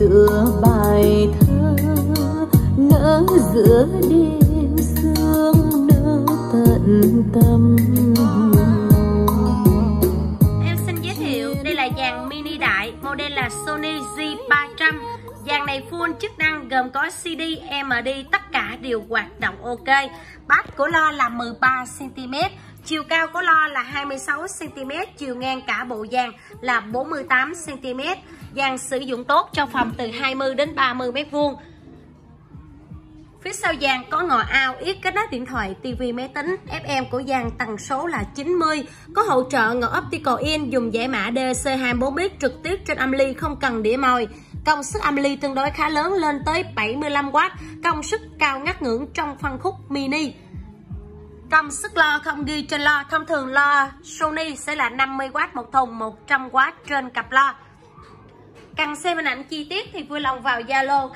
tựa bài thơ nỡ giữa đêm sương nỡ tận tâm. Em xin giới thiệu đây là dàn mini đại, model là Sony J300. Dàn này full chức năng gồm có CD, MD, tất cả đều hoạt động ok. Bass của lo là 13 cm, chiều cao của lo là 26 cm, chiều ngang cả bộ dàn là 48 cm. Dàn sử dụng tốt cho phòng từ 20 đến 30 m². Phía sau dàn có ngò ao, yết kết nối điện thoại, tivi, máy tính. FM của dàn tần số là 90, có hỗ trợ ngõ optical in, dùng giải mã DC24 bit trực tiếp trên âm ly, không cần đĩa mồi. Công suất âm ly tương đối khá lớn, lên tới 75W, công suất cao ngắt ngưỡng trong phân khúc mini. Công suất lo không ghi trên lo, thông thường lo Sony sẽ là 50W một thùng, 100W trên cặp lo. Cần xem hình ảnh chi tiết thì vui lòng vào Zalo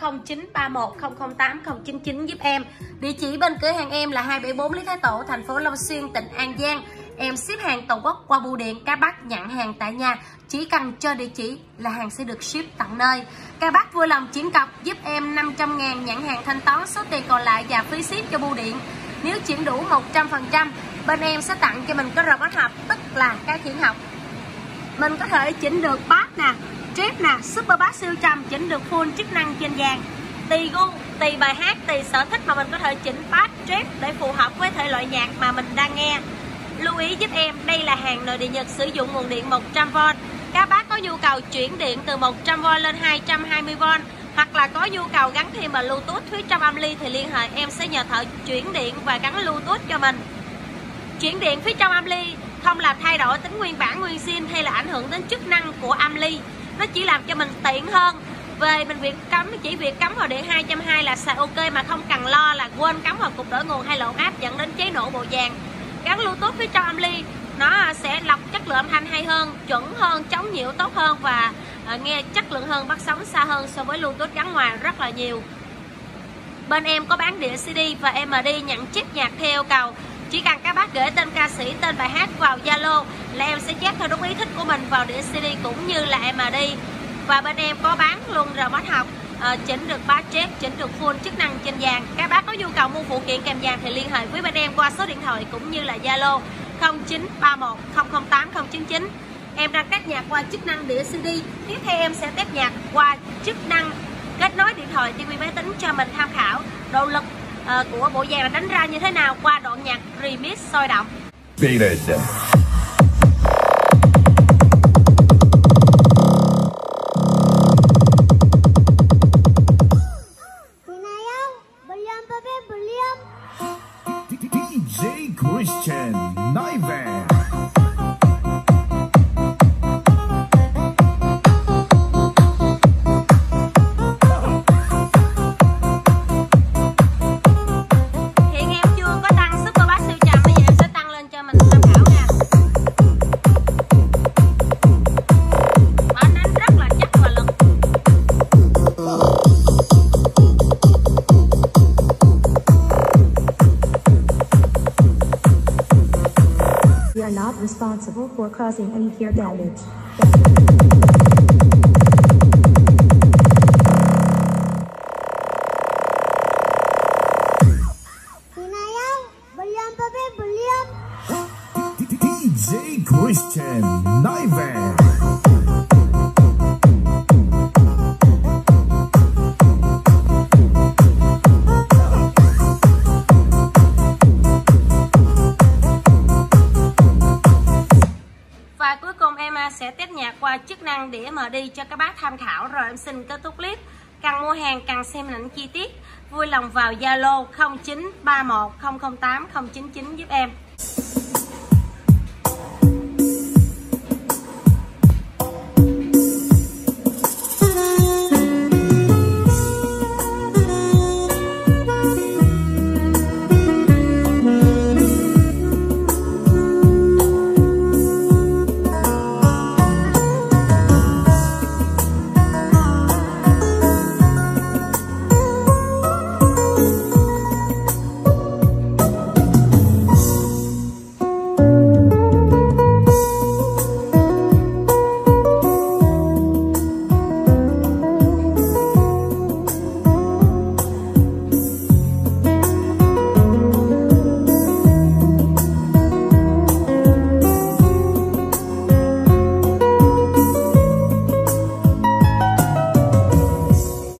0931008099 giúp em. Địa chỉ bên cửa hàng em là 274 Lý Thái Tổ, thành phố Long Xuyên, tỉnh An Giang. Em ship hàng toàn quốc qua bưu điện, các bác nhận hàng tại nhà, chỉ cần cho địa chỉ là hàng sẽ được ship tận nơi. Các bác vui lòng chuyển cọc giúp em 500.000 nhận hàng thanh toán, số tiền còn lại và phí ship cho bưu điện. Nếu chuyển đủ 100%, bên em sẽ tặng cho mình cái robot học, tức là cái khiển học. Mình có thể chỉnh được bass nè, trip nè, super bass siêu trầm, chỉnh được full chức năng trên dàn. Tùy gu, tùy bài hát, tùy sở thích mà mình có thể chỉnh bass, trip để phù hợp với thể loại nhạc mà mình đang nghe. Lưu ý giúp em, đây là hàng nội địa Nhật sử dụng nguồn điện 100V. Các bác có nhu cầu chuyển điện từ 100V lên 220V, hoặc là có nhu cầu gắn thêm vào Bluetooth phía trong âm ly thì liên hệ em sẽ nhờ thợ chuyển điện và gắn Bluetooth cho mình. Chuyển điện phía trong âm ly không làm thay đổi tính nguyên bản nguyên zin hay là ảnh hưởng đến chức năng của âm ly, nó chỉ làm cho mình tiện hơn. Về mình chỉ việc cắm vào điện 220 là xài ok, mà không cần lo là quên cắm vào cục đổi nguồn hay lộn áp dẫn đến cháy nổ bộ dàn. Gắn Bluetooth phía trong âm ly nó sẽ lọc chất lượng âm thanh hay hơn, chuẩn hơn, chống nhiễu tốt hơn và nghe chất lượng hơn, bắt sóng xa hơn so với Bluetooth gắn ngoài rất là nhiều. Bên em có bán đĩa CD và MD nhận chip nhạc theo yêu cầu. Chỉ cần các bác gửi tên ca sĩ, tên bài hát vào Zalo là em sẽ chép theo đúng ý thích của mình vào đĩa CD cũng như là MD. Và bên em có bán luôn robot học, chỉnh được bass, chép, chỉnh được full chức năng trên dàn. Các bác có nhu cầu mua phụ kiện kèm dàn thì liên hệ với bên em qua số điện thoại cũng như là Zalo 0931008099. Em đang test nhạc qua chức năng đĩa CD. Tiếp theo em sẽ test nhạc qua chức năng kết nối điện thoại, TV, máy tính cho mình tham khảo độ lực của bộ dàn là đánh ra như thế nào qua đoạn nhạc remix sôi động. DJ Christian Naivan. We are not responsible for causing any ear damage. DJ Christian Naivan. Và cuối cùng em sẽ test nhạc qua chức năng đĩa MD cho các bác tham khảo rồi em xin kết thúc clip. Cần mua hàng, cần xem hình ảnh chi tiết, vui lòng vào Zalo 0931008099 giúp em.